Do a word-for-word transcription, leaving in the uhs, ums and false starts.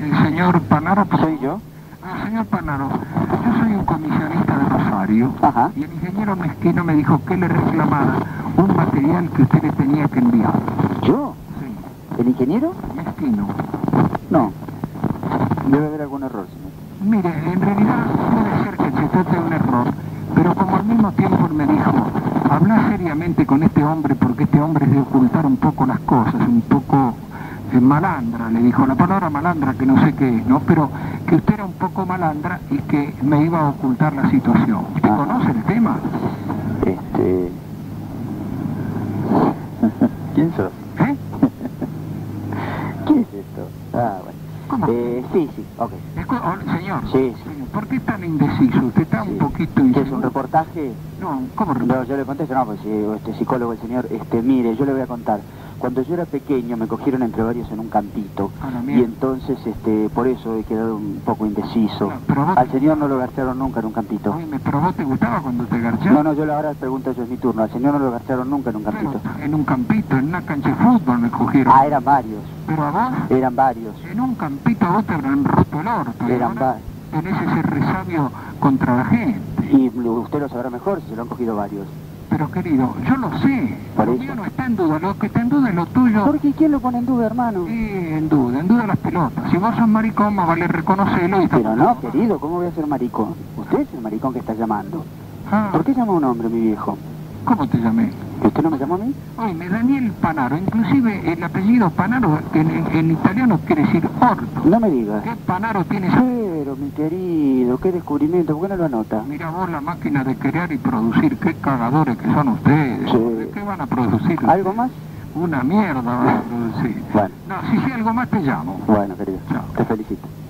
el señor Panaro... Por... ¿Soy yo? Ah, señor Panaro, yo soy un comisionista de Rosario. Ajá. Y el ingeniero Mezquino me dijo que le reclamara un material que usted le tenía que enviar. ¿Yo? Sí. ¿El ingeniero? Mezquino. No. Debe haber algún error, señor. Mire, en realidad puede ser que se trate de un error, pero como al mismo tiempo me dijo, habla seriamente con este hombre porque este hombre es de ocultar un poco las cosas, un poco eh, malandra, le dijo la palabra malandra que no sé qué es, ¿no? Pero que usted era un poco malandra y que me iba a ocultar la situación. ¿Usted Ah. conoce el tema? Este... ¿Quién sos? ¿Eh? ¿Qué es esto? Ah, bueno. ¿Cómo? Eh, sí, sí, ok. Escu- oh, señor, Sí, sí. señor, ¿por qué tan indeciso? Usted está Sí. un poquito ¿Qué es inseguro. un reportaje? No, ¿cómo No, reportaje? yo le contesto, no, pues si este psicólogo, el señor, este, mire, yo le voy a contar. Cuando yo era pequeño me cogieron entre varios en un campito A la y mierda. entonces, este, por eso he quedado un poco indeciso. No, pero vos- Al señor no lo garcharon nunca en un campito. Oye, ¿pero vos te gustaba cuando te garcharon? No, no, yo ahora pregunto, eso es mi turno. Al señor no lo garcharon nunca en un campito. Pero en un campito, en una cancha de fútbol me cogieron. Ah, eran varios, Pero a vos, eran varios. en un campito a vos te habrán roto el orto. y Eran ahora va- tenés ese resabio contra la gente. Y usted lo sabrá mejor si se lo han cogido varios. Pero querido, yo lo sé. Por Lo eso. mío no está en duda. Lo que está en duda es lo tuyo. ¿Por qué? ¿Quién lo pone en duda, hermano? Sí, en duda, en duda las pelotas. Si vos sos maricón, más vale reconocerlo y... Pero no, querido, ¿cómo voy a ser maricón? Usted es el maricón que está llamando. Ah, ¿Por qué llama a un hombre, mi viejo? ¿cómo te llamé? ¿Que usted no me llamó a mí? Oye, Daniel Panaro. Inclusive el apellido Panaro en, en- en italiano quiere decir orto. No me digas. ¿Qué Panaro tienes? Pero, mi querido, qué descubrimiento, ¿por qué no lo anota? Mira vos la máquina de crear y producir, qué cagadores que son ustedes. Sí. ¿De qué van a producir? ¿Algo más? Una mierda van a producir. Bueno, No, si sé algo más te llamo. bueno, querido, Chao. te felicito.